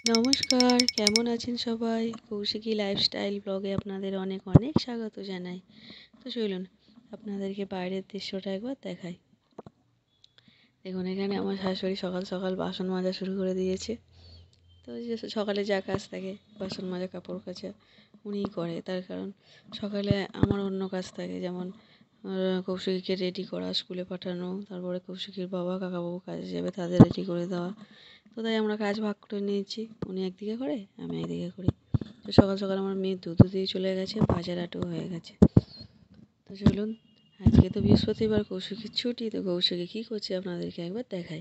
নমস্কার, কেমন আছেন সবাই? কৌশিকী লাইফস্টাইল ব্লগে আপনাদের অনেক অনেক স্বাগত জানাই। তো চলুন আপনাদেরকে বাইরের দৃশ্যটা একবার দেখাই। দেখুন, এখানে আমার শাশুড়ি সকাল সকাল বাসন মাজা শুরু করে দিয়েছে। তো ওই যে সকালে যা কাজ থাকে, বাসন মাজা, কাপড় কাচা উনিই করে। তার কারণ সকালে আমার অন্য কাজ থাকে, যেমন কৌশিকীকে রেডি করা, স্কুলে পাঠানো, তারপরে কৌশিকীর বাবা কাকাবাবু কাজে যাবে, তাদের রেডি করে দেওয়া। তো তাই আমরা কাজ ভাগ করে নিয়েছি, উনি একদিকে করে আমি একদিকে করি। তো সকাল সকাল আমার মেয়ে দুধ দিয়ে চলে গেছে, বাজার আটু হয়ে গেছে। তো চলুন, আজকে তো বৃহস্পতিবার, কৌশিকীর ছুটি। তো কৌশিকী কী করছে আপনাদেরকে একবার দেখাই।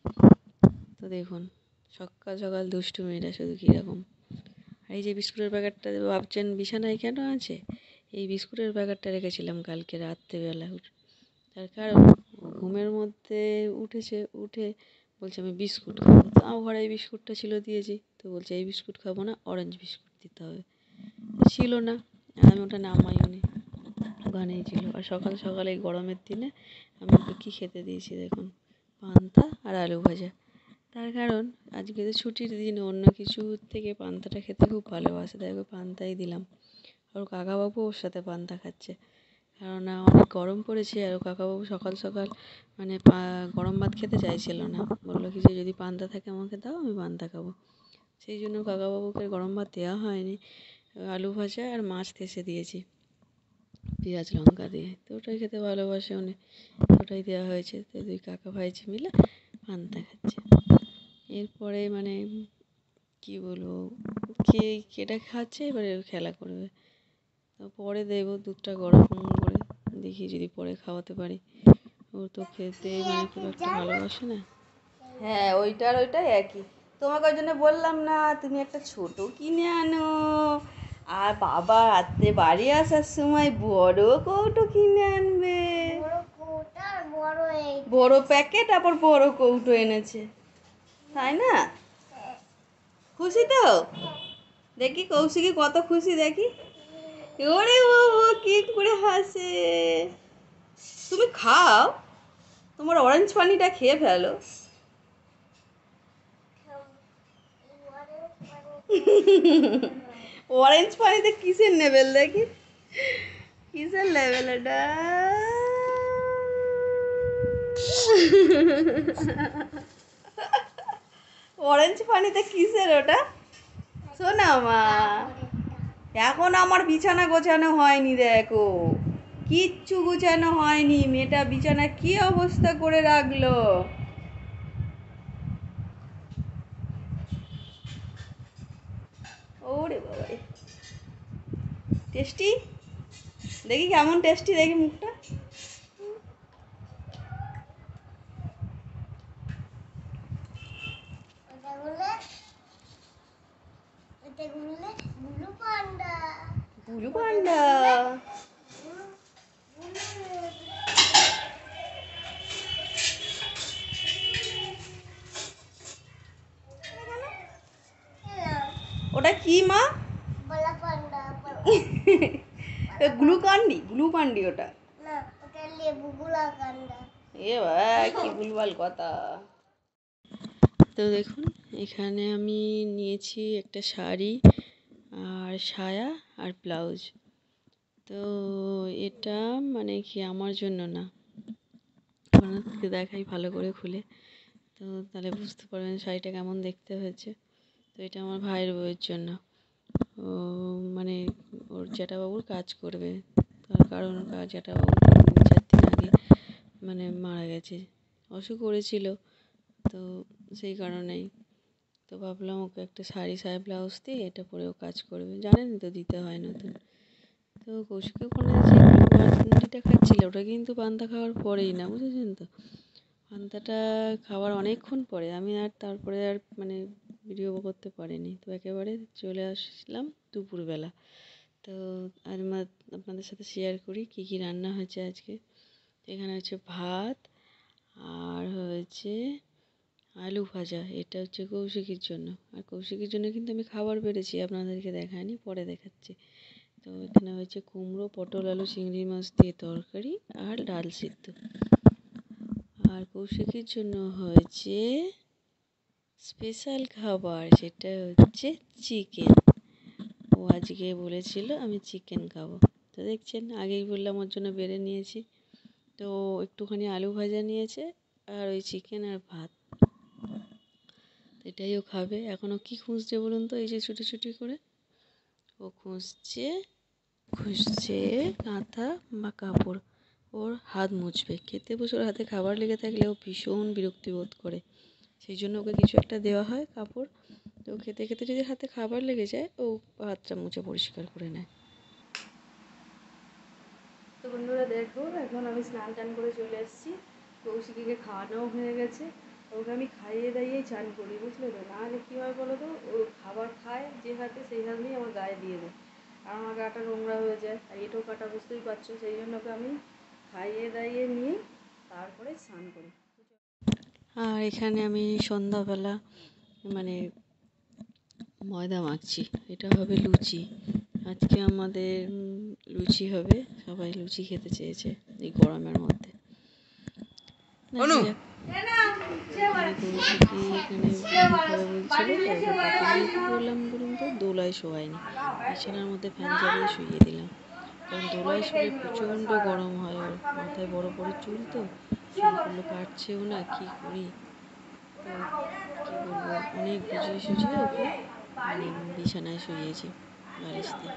তো দেখুন, সকাল সকাল দুষ্টু মেয়েটা শুধু কীরকম। আর এই যে বিস্কুটের প্যাকেটটা ভাবছেন বিছানায় কেন আছে, এই বিস্কুটের প্যাকেটটা রেখেছিলাম কালকে রাত্রেবেলা। তার কারণ ঘুমের মধ্যে উঠে বলছে আমি বিস্কুট খাবো। তো আমার ঘরে এই বিস্কুটটা ছিল, দিয়েছি। তো বলছে এই বিস্কুট খাবো না, অরেঞ্জ বিস্কুট দিতে হবে। ছিল না, আর আমি ওটা নামাইও নি, ওখানেই ছিল। আর সকাল সকাল এই গরমের দিনে আমি ওকে কী খেতে দিয়েছি দেখুন, পান্তা আর আলু ভাজা। তার কারণ আজকে তো ছুটির দিন, অন্য কিছু থেকে পান্তাটা খেতে খুব ভালোবাসে, তাই ওকে পান্তাই দিলাম। আর কাকাবাবু ওর সাথে পান্তা খাচ্ছে, কেননা অনেক গরম পড়েছে। আর কাকাবাবু সকাল সকাল মানে গরম ভাত খেতে চাইছিল না, বললো কি যে যদি পান্তা থাকে আমাকে দাও, আমি পান্তা খাবো। সেই জন্য কাকাবাবুকে গরম ভাত দেওয়া হয়নি, আলু ভাজা আর মাছ থেসে দিয়েছি পেঁয়াজ লঙ্কা দিয়ে। তো ওটাই খেতে ভালোবাসে উনি, ওটাই দেওয়া হয়েছে। তো দুই কাকা ভাইজি মিলে পান্তা খাচ্ছে। এরপরে মানে কি বলবো, কেটা খাচ্ছে, এবারে খেলা করবে। তো পরে দেবো দুধটা গরম করে, দেখি যদি পরে খাওয়াতে পারি। ও তো খেতে মানে খুব একটা ভালোবাসে না। হ্যাঁ, ওইটার ওইটাই একই। তোমাকে ওই জন্য বললাম না তুমি একটা ছোট কিনে আনো, আর বাবা রাত্রে বাড়ি আসার সময় বড় কৌটো কিনে আনবে। বড় প্যাকেট আবার বড় কৌটো এনেছে, তাই না? খুশি তো? দেখি কৌশিকী কত খুশি দেখি। ওরে বাবা কি করে হাসে। তুমি খাও, তোমার অরেঞ্জ পানিটা খেয়ে ফেলো। অরেঞ্জ পানিতে কিসের লেভেল দেখি, কিসের লেভেল এটা? অরেঞ্জ পানিতে কিসের ওটা? শোনা মা, এখন আমার বিছানা গোছানো হয়নি, দেখো কিচ্ছু গোছানো হয়নি। মেয়েটা বিছানা কি অবস্থা করে রাখলো। ওরে বাবা, টেস্টি দেখি, কেমন টেস্টি দেখি মুখটা। বুলু পান্ডা। ওটা কি মা? গ্লুকান্ডি ওটা। এ ভাই কি ভুলভাল কথা। তো দেখুন, এখানে আমি নিয়েছি একটা শাড়ি আর সায়া আর ব্লাউজ। তো এটা মানে কি আমার জন্য না, আপনাদেরকে দেখাই ভালো করে খুলে, তো তাহলে বুঝতে পারবেন শাড়িটা কেমন দেখতে হয়েছে। তো এটা আমার ভাইয়ের বউয়ের জন্য। ও মানে ওর জ্যাঠাবাবুর কাজ করবে, তার কারণ জ্যাঠাবাবু 3-4 দিন আগে মানে মারা গেছে, অসুখ করেছিল। তো সেই কারণেই তো ভাবলাম ওকে একটা শাড়ি সায়া ব্লাউজ দিয়ে এটা পরেও কাজ করবে, জানেন তো দিতে হয় নতুন। তো কৌশিক ওখানে যে গ্লুকন্ডিটা খাচ্ছিল, ওটা কিন্তু পান্তা খাওয়ার পরেই না, বুঝেছেন তো। পান্তাটা খাওয়ার অনেকক্ষণ পরে, আমি আর তারপরে আর মানে ভিডিও করতে পারিনি। তো একেবারে চলে আসলাম দুপুরবেলা। তো আর আপনাদের সাথে শেয়ার করি কী কী রান্না হয়েছে আজকে। এখানে হচ্ছে ভাত, আর হয়েছে আলু ভাজা। এটা হচ্ছে কৌশিকীর জন্য, আর কৌশিকীর জন্য কিন্তু আমি খাবার বেড়েছি, আপনাদেরকে দেখাইনি, পরে দেখাচ্ছি। তো এখানে হয়েছে কুমড়ো, পটল, আলু, চিংড়ি মাছ দিয়ে তরকারি আর ডাল সিদ্ধ। আর কৌশিকীর জন্য হয়েছে স্পেশাল খাবার, সেটা হচ্ছে চিকেন। ও আজকে বলেছিল আমি চিকেন খাবো, তো দেখছেন আগেই বললাম ওর জন্য বেড়ে নিয়েছি। তো একটুখানি আলু ভাজা নিয়েছে আর ওই চিকেন আর ভাত, এটাই ও খাবে। এখনও কি খুঁজছে বলুন তো? এই যে ছুটি ছুটি করে ও খুঁজছে খুঁজছে কাঁথা বা কাপড়, ওর হাত মুছবে। খেতে বসে ওর হাতে খাবার লেগে থাকলে ও ভীষণ বিরক্তি বোধ করে, সেই জন্য ওকে কিছু একটা দেওয়া হয় কাপড়। তো খেতে খেতে যদি হাতে খাবার লেগে যায় ও হাতটা মুছে পরিষ্কার করে নেয়। তো বন্ধুরা দেখো, এখন আমি স্নান টান করে চলে এসেছি। কৌশিকীকে খাওয়ানোও হয়ে গেছে। ওকে আমি খাইয়ে দাইয়েই চান করি, বুঝলে তো? নাহলে কী হয় বলো তো, ও খাবার খায় যে হাতে সেই হাত নিয়ে আমার গায়ে দিয়ে দেয়, আর আমার গাটা নোংরা হয়ে যায়, আর এঁটো কাটা বুঝতেই পারছো। সেই জন্য ওকে আমি খাইয়ে দাইয়ে নিয়ে তারপরে স্নান করি। আর এখানে আমি সন্ধ্যাবেলা মানে ময়দা মাখছি, এটা হবে লুচি। আজকে আমাদের লুচি হবে, সবাই লুচি খেতে চেয়েছে এই গরমের মধ্যে। এখানে কৌশিকী এখানে লুচি খাবে বলছিল, তো ওকে প্রথমেই কী করলাম বলুন তো, দোলায় শোয়াইনি, বিছানার মধ্যে ফ্যান চালিয়ে শুইয়ে দিলাম। কারণ দোলায় শুলে প্রচণ্ড গরম হয়, ওর মাথায় বড় বড় চুল, তো চুলগুলো কাটছেও না, কি করি। তো কী বলবো, অনেক বুঝিয়ে সুঝিয়ে ওকে মানে বিছানায় শুইয়েছি বালিশ দিয়ে।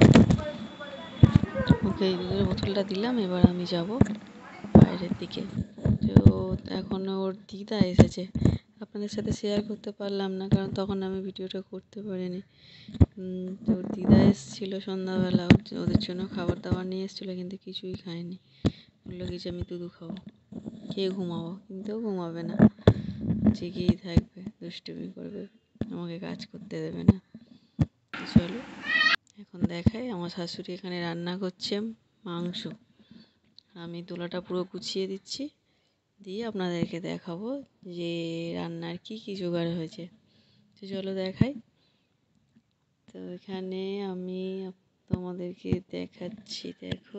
ওকে এই দুধের বোতলটা দিলাম, এবার আমি যাব বাইরের দিকে। তো এখন ওর দিদা এসেছে, আপনাদের সাথে শেয়ার করতে পারলাম না কারণ তখন আমি ভিডিওটা করতে পারিনি। তো ওর দিদা এসেছিলো সন্ধ্যাবেলা, ওদের জন্য খাবার দাবার নিয়ে এসেছিলো, কিন্তু কিছুই খায়নি। বললো কি যে আমি দুধু খাবো, খেয়ে ঘুমাবো, কিন্তু ঘুমাবে না, জেগেই থাকবে, দুষ্টুমি করবে, আমাকে কাজ করতে দেবে না। চলো এখন দেখাই, আমার শাশুড়ি এখানে রান্না করছে মাংস, আমি তোলাটা পুরো গুছিয়ে দিচ্ছি, দিয়ে আপনাদেরকে দেখাবো যে রান্নার কি কি জোগাড় হয়েছে। তো চলো দেখাই। তো এখানে আমি তোমাদেরকে দেখাচ্ছি, দেখো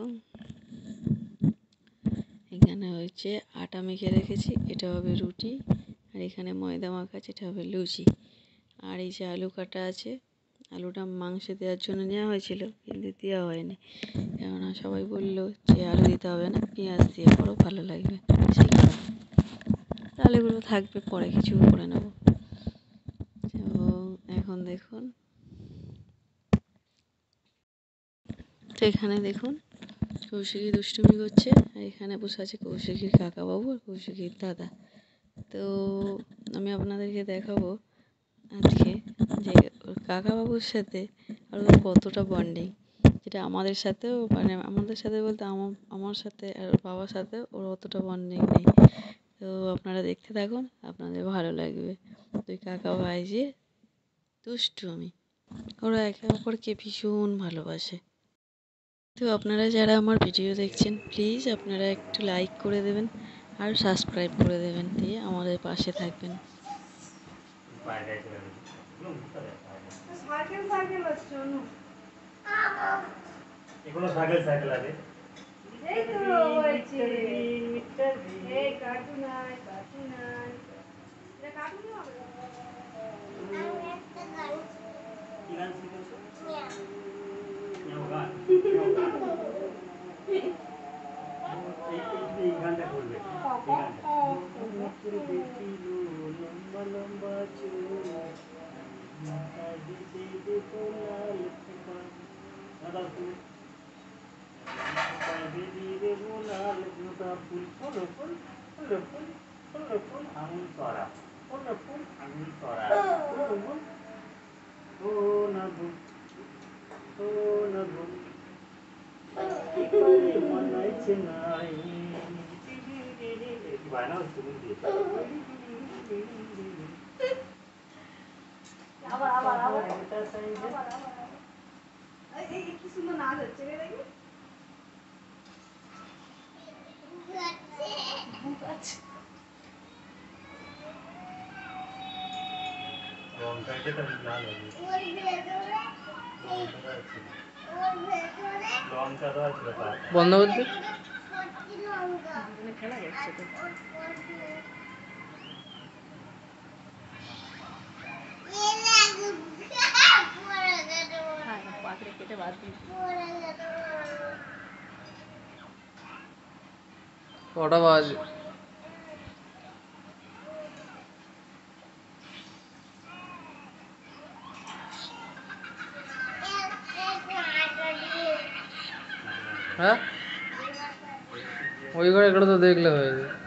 এখানে হচ্ছে আটা মেখে রেখেছি, এটা হবে রুটি, আর এখানে ময়দা মাখা আছে, এটা হবে লুচি। আর এই যে আলু কাটা আছে, আলুটা মাংসে দেওয়ার জন্য নেওয়া হয়েছিল কিন্তু দেওয়া হয়নি, কেননা সবাই বললো যে আলু দিতে হবে না, পেঁয়াজ দিয়ে করো ভালো লাগবে, সেই কারণে আলুগুলো থাকবে, পরে কিছু করে নেব। তো এখন দেখুন, তো এখানে দেখুন কৌশিকী দুষ্টুমি করছে, আর এখানে বসে আছে কৌশিকীর কাকাবাবু আর কৌশিকীর দাদা। তো আমি আপনাদেরকে দেখাবো আজকে যে ওর কাকাবাবুর সাথে আর ওর কতটা বন্ডিং, যেটা আমাদের সাথেও, মানে আমাদের সাথে বলতে আমার সাথে আর ওর বাবার সাথে ওর অতটা বন্ডিং নেই। তো আপনারা দেখতে থাকুন, আপনাদের ভালো লাগবে। দুই কাকা ভাই যে দুষ্টুমি, ওরা একে অপরকে ভীষণ ভালোবাসে। তো আপনারা যারা আমার ভিডিও দেখছেন প্লিজ আপনারা একটু লাইক করে দেবেন আর সাবস্ক্রাইব করে দেবেন, দিয়ে আমাদের পাশে থাকবেন। এই গানটা করবে, লম্বা লম্বা চুল, মাথায় দিতে দেবো লাল খোপা, মাথায় বেঁধে দেবো লাল গোটা ফুল, ফুল ফুল ফুল ফুল ফুল ফুল আঙুল তরা, ফুল ফুল আঙুল তরা, ফুল ফুল ও না ভুল, ও না ভুল, এবারে মনাইছে নাই, বায়না হচ্ছে বুঝলি। আবার আবার আবার কি সুন্দর নাচ হচ্ছে রে, দেখি বন্ধ করতে খেলা করছে তো। কটা বাজে? হ্যাঁ, ওই ঘরে তো দেখলে হয়ে যায়।